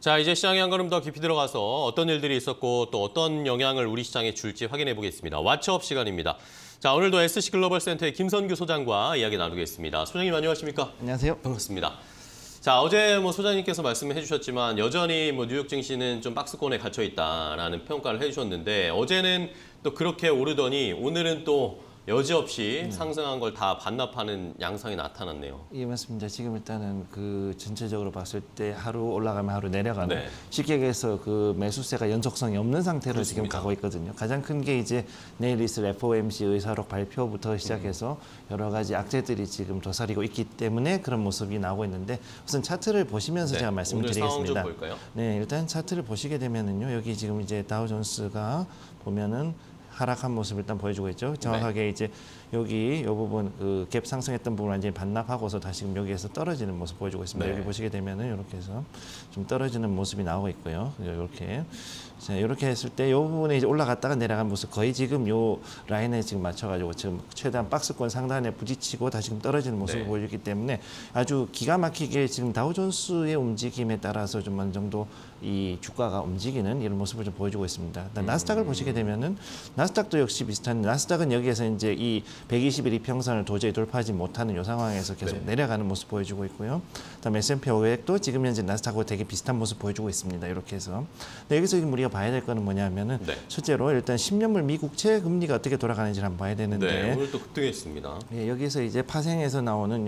자, 이제 시장에 한 걸음 더 깊이 들어가서 어떤 일들이 있었고 또 어떤 영향을 우리 시장에 줄지 확인해 보겠습니다. 왓츠업 시간입니다. 자, 오늘도 SC글로벌센터의 김선규 소장과 이야기 나누겠습니다. 소장님 안녕하십니까? 안녕하세요. 반갑습니다. 자, 어제 소장님께서 말씀해 주셨지만 여전히 뉴욕 증시는 좀 박스권에 갇혀 있다라는 평가를 해주셨는데 어제는 또 그렇게 오르더니 오늘은 또 여지없이 상승한 걸 다 반납하는 양상이 나타났네요. 예, 맞습니다. 지금 일단은 그 전체적으로 봤을 때 하루 올라가면 하루 내려가는 네. 쉽게 얘기해서 그 매수세가 연속성이 없는 상태로 그렇습니다. 지금 가고 있거든요. 가장 큰 게 이제 내일 있을 FOMC 의사록 발표부터 시작해서 여러 가지 악재들이 지금 도사리고 있기 때문에 그런 모습이 나오고 있는데 우선 차트를 보시면서 네. 제가 말씀을 오늘 상황 드리겠습니다. 좀 볼까요? 네, 일단 차트를 보시게 되면은요. 여기 지금 이제 다우존스가 보면은 하락한 모습을 일단 보여주고 있죠. 정확하게 이제 여기 이 부분 그 갭 상승했던 부분 완전히 반납하고서 다시금 여기에서 떨어지는 모습 보여주고 있습니다. 네. 여기 보시게 되면은 이렇게 해서 좀 떨어지는 모습이 나오고 있고요. 이렇게 자, 이렇게 했을 때 이 부분에 이제 올라갔다가 내려간 모습 거의 지금 요 라인에 지금 맞춰가지고 지금 최대한 박스권 상단에 부딪히고 다시금 떨어지는 모습을 네. 보여주기 때문에 아주 기가 막히게 지금 다우존스의 움직임에 따라서 좀 어느 정도 이 주가가 움직이는 이런 모습을 좀 보여주고 있습니다. 나스닥을 보시게 되면은 나스닥도 역시 비슷한 나스닥은 여기에서 이제 이 120일 이평선을 도저히 돌파하지 못하는 이 상황에서 계속 네. 내려가는 모습 보여주고 있고요. 그다음에 S&P 500도 지금 현재 나스닥하고 되게 비슷한 모습 보여주고 있습니다. 이렇게 해서. 근데 여기서 지금 우리가 봐야 될 거는 뭐냐면은 네. 실제로 일단 10년물 미국채 금리가 어떻게 돌아가는지를 한번 봐야 되는데 네, 오늘 또 급등했습니다. 예, 여기서 이제 파생에서 나오는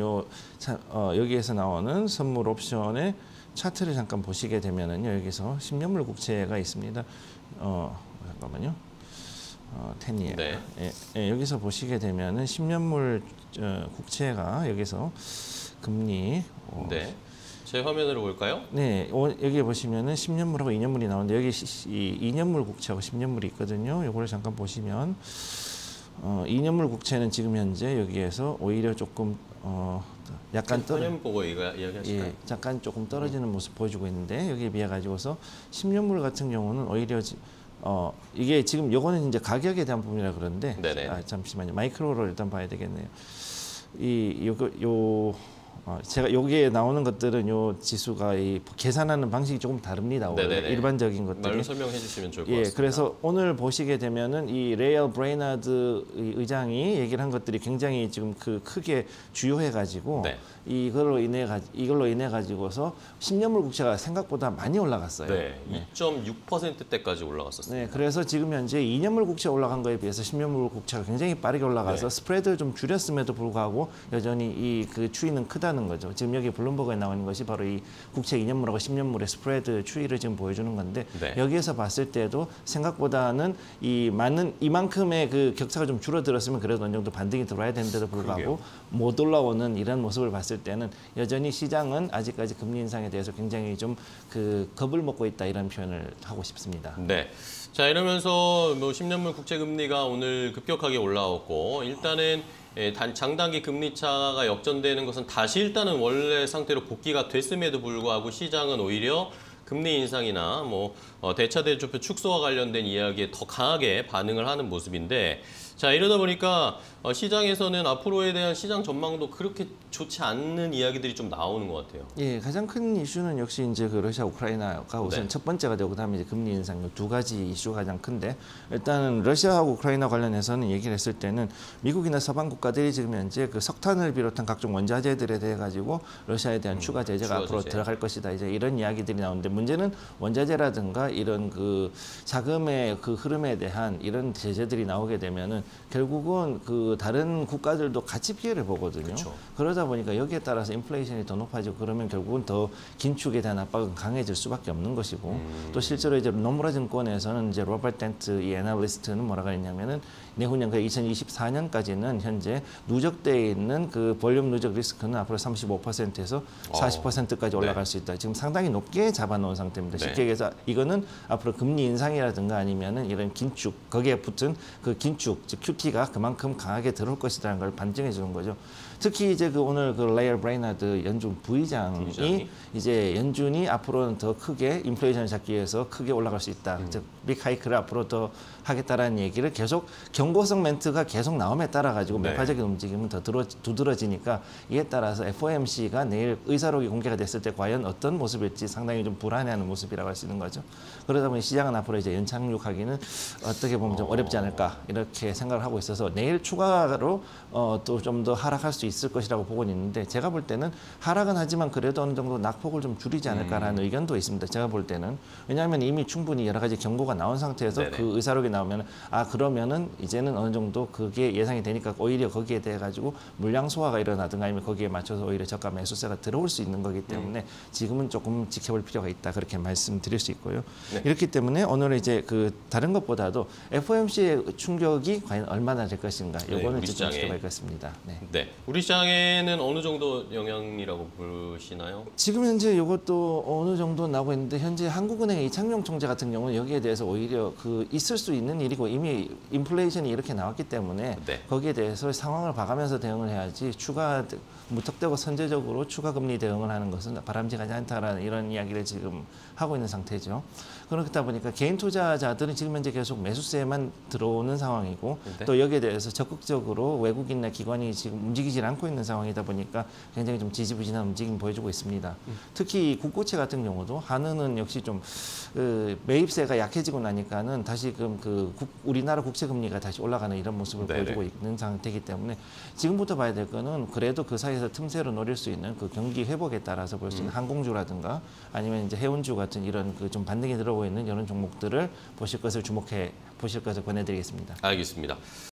여기에서 나오는 선물 옵션의 차트를 잠깐 보시게 되면은요. 여기서 10년물 국채가 있습니다. 잠깐만요. 10year. 네. 예, 여기서 보시게 되면은 10년물 국채가 여기서 금리 네. 제 화면으로 볼까요? 네, 여기 보시면은 10년물하고 2년물이 나오는데 여기 이 2년물 국채하고 10년물이 있거든요. 요거를 잠깐 보시면 2년물 국채는 지금 현재 여기에서 오히려 조금 약간 화면 보고 이야기하실까요? 예, 잠깐 조금 떨어지는 모습 보여주고 있는데 여기에 비해 가지고서 10년물 같은 경우는 오히려 이게 지금 요거는 이제 가격에 대한 부분이라 그러는데 잠시만요. 마이크로로 일단 봐야 되겠네요. 제가 여기에 나오는 것들은 요 지수가 이 계산하는 방식이 조금 다릅니다. 네네네. 일반적인 것들이. 말로 설명해 주시면 좋을 것 예, 같습니다. 그래서 오늘 보시게 되면은 이 레이얼 브레이나드 의장이 얘기를 한 것들이 굉장히 지금 크게 주요해 가지고 네. 이걸로 인해 가지고서 10년물 국채가 생각보다 많이 올라갔어요. 네, 2.6%대까지 올라갔었습니다. 네, 그래서 지금 현재 2년물 국채 올라간 거에 비해서 10년물 국채가 굉장히 빠르게 올라가서 스프레드를 좀 줄였음에도 불구하고 여전히 이 그 추이는 크다는 거죠. 지금 여기 블룸버그에 나오는 것이 바로 이 국채 2년물하고 10년물의 스프레드 추이를 지금 보여주는 건데 여기에서 봤을 때도 생각보다는 이만큼의 그 격차가 좀 줄어들었으면 그래도 어느 정도 반등이 들어와야 되는데도 불구하고 못 올라오는 이런 모습을 봤을 때는 여전히 시장은 아직까지 금리 인상에 대해서 굉장히 좀 겁을 먹고 있다 이런 표현을 하고 싶습니다. 네. 자, 이러면서 10년물 국채 금리가 오늘 급격하게 올라왔고 일단은 장단기 금리 차가 역전되는 것은 다시 일단은 원래 상태로 복귀가 됐음에도 불구하고 시장은 오히려 금리 인상이나 대차 대조표 축소와 관련된 이야기에 더 강하게 반응을 하는 모습인데 자, 이러다 보니까 시장에서는 앞으로에 대한 시장 전망도 그렇게 좋지 않는 이야기들이 좀 나오는 것 같아요. 예, 가장 큰 이슈는 역시 이제 그 러시아 우크라이나가 우선 첫 번째가 되고 그다음에 이제 금리 인상 두 가지 이슈가 가장 큰데 일단은 러시아하고 우크라이나 관련해서는 얘기를 했을 때는 미국이나 서방 국가들이 지금 현재 그 석탄을 비롯한 각종 원자재들에 대해 가지고 러시아에 대한 추가 제재가 앞으로 들어갈 것이다. 이제 이런 이야기들이 나오는데 문제는 원자재라든가 이런 그 자금의 그 흐름에 대한 이런 제재들이 나오게 되면은 결국은 그 다른 국가들도 같이 피해를 보거든요. 그렇죠. 그러다 보니까 여기에 따라서 인플레이션이 더 높아지고 그러면 결국은 더 긴축에 대한 압박은 강해질 수밖에 없는 것이고 또 실제로 이제 노무라 증권에서는 이제 로버트 덴트 이 애널리스트는 뭐라고 했냐면은 내후년 그 2024년까지는 현재 누적되어 있는 그 볼륨 누적 리스크는 앞으로 35%에서 40%까지 올라갈 수 있다. 지금 상당히 높게 잡아놓은 상태입니다. 쉽게 얘기해서 이거는 앞으로 금리 인상이라든가 아니면은 이런 긴축 거기에 붙은 그 긴축 즉 QT가 그만큼 강하게 들어올 것이라는 걸 반증해 주는 거죠. 특히 이제 그 오늘 그 레이어 브레이나드 연준 부의장이 이제 연준이 앞으로는 더 크게 인플레이션을 잡기 위해서 크게 올라갈 수 있다. 즉 빅하이크를 앞으로 더 하겠다라는 얘기를 계속 경고성 멘트가 계속 나옴에 따라 가지고 네. 매파적인 움직임은 더 두드러지니까 이에 따라서 FOMC가 내일 의사록이 공개가 됐을 때 과연 어떤 모습일지 상당히 좀 불안해하는 모습이라고 할 수 있는 거죠. 그러다 보니 시장은 앞으로 이제 연착륙하기는 어떻게 보면 좀 어렵지 않을까 이렇게 생각을 하고 있어서 내일 추가로 또 좀 더 하락할 수 있을 것이라고 보고 있는데 제가 볼 때는 하락은 하지만 그래도 어느 정도 낙폭을 좀 줄이지 않을까라는 의견도 있습니다. 제가 볼 때는 왜냐하면 이미 충분히 여러 가지 경고가 나온 상태에서 네네. 그 의사록이 나오면 그러면은 이제는 어느 정도 그게 예상이 되니까 오히려 거기에 대해 가지고 물량 소화가 일어나든가 아니면 거기에 맞춰서 오히려 저가 매수세가 들어올 수 있는 거기 때문에 지금은 조금 지켜볼 필요가 있다 그렇게 말씀드릴 수 있고요. 네. 이렇기 때문에 오늘 이제 그 다른 것보다도 FOMC의 충격이 과연 얼마나 될 것인가 요거는 우리 좀 시장에. 지켜봐야겠습니다. 네. 네, 우리 시장에는 어느 정도 영향이라고 보시나요? 지금 현재 이것도 어느 정도 나오고 있는데 현재 한국은행의 이창용 총재 같은 경우는 여기에 대해서 오히려 그 있을 수 있는 일이고 이미 인플레이션이 이렇게 나왔기 때문에 네. 거기에 대해서 상황을 봐가면서 대응을 해야지 추가 무턱대고 선제적으로 추가 금리 대응을 하는 것은 바람직하지 않다라는 이런 이야기를 지금 하고 있는 상태죠. 그렇다 보니까 개인 투자자들은 지금 현재 계속 매수세만 들어오는 상황이고 네. 또 여기에 대해서 적극적으로 외국인이나 기관이 지금 움직이질 않고 있는 상황이다 보니까 굉장히 좀 지지부진한 움직임 보여주고 있습니다. 특히 국고채 같은 경우도 한은은 역시 좀 매입세가 약해지고 나니까는 다시금 우리나라 국채 금리가 다시 올라가는 이런 모습을 네네. 보여주고 있는 상태이기 때문에 지금부터 봐야 될 거는 그래도 그 사이에서 틈새로 노릴 수 있는 그 경기 회복에 따라서 볼 수 있는 항공주라든가 아니면 이제 해운주 같은 이런 그 좀 반등이 들어오고 있는 이런 종목들을 보실 것을 주목해 보실 것을 권해드리겠습니다. 알겠습니다.